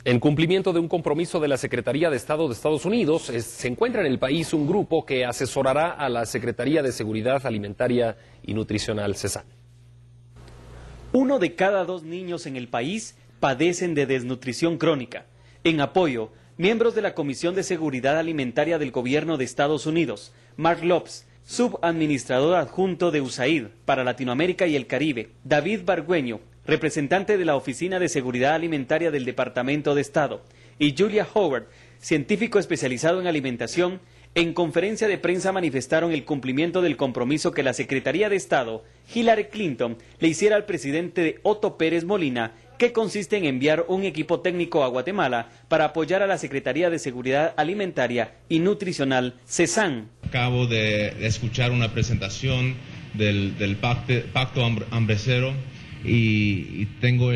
En cumplimiento de un compromiso de la Secretaría de Estado de Estados Unidos, se encuentra en el país un grupo que asesorará a la Secretaría de Seguridad Alimentaria y Nutricional, CESAN. 1 de cada 2 niños en el país padecen de desnutrición crónica. En apoyo, miembros de la Comisión de Seguridad Alimentaria del Gobierno de Estados Unidos, Mark Lopes, subadministrador adjunto de USAID para Latinoamérica y el Caribe, David Bargueño, representante de la Oficina de Seguridad Alimentaria del Departamento de Estado, y Julia Howard, científico especializado en alimentación, en conferencia de prensa manifestaron el cumplimiento del compromiso que la Secretaría de Estado, Hillary Clinton, le hiciera al presidente Otto Pérez Molina, que consiste en enviar un equipo técnico a Guatemala para apoyar a la Secretaría de Seguridad Alimentaria y Nutricional, CESAN. Acabo de escuchar una presentación del Pacto Hambre Cero y tengo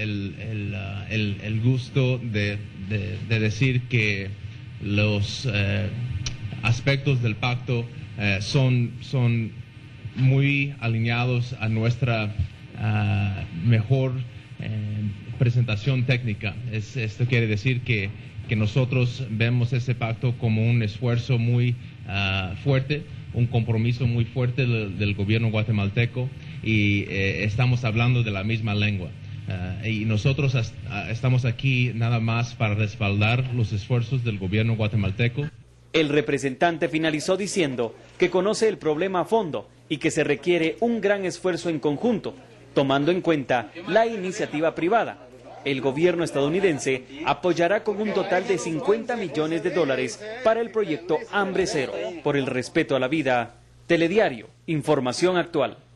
el gusto de decir que los aspectos del pacto son muy alineados a nuestra mejor presentación técnica. Esto quiere decir que nosotros vemos ese pacto como un esfuerzo muy fuerte, un compromiso muy fuerte del gobierno guatemalteco, y estamos hablando de la misma lengua. Y nosotros estamos aquí nada más para respaldar los esfuerzos del gobierno guatemalteco. El representante finalizó diciendo que conoce el problema a fondo y que se requiere un gran esfuerzo en conjunto, tomando en cuenta la iniciativa privada. El gobierno estadounidense apoyará con un total de $50 millones para el proyecto Hambre Cero. Por el respeto a la vida, Telediario, información actual.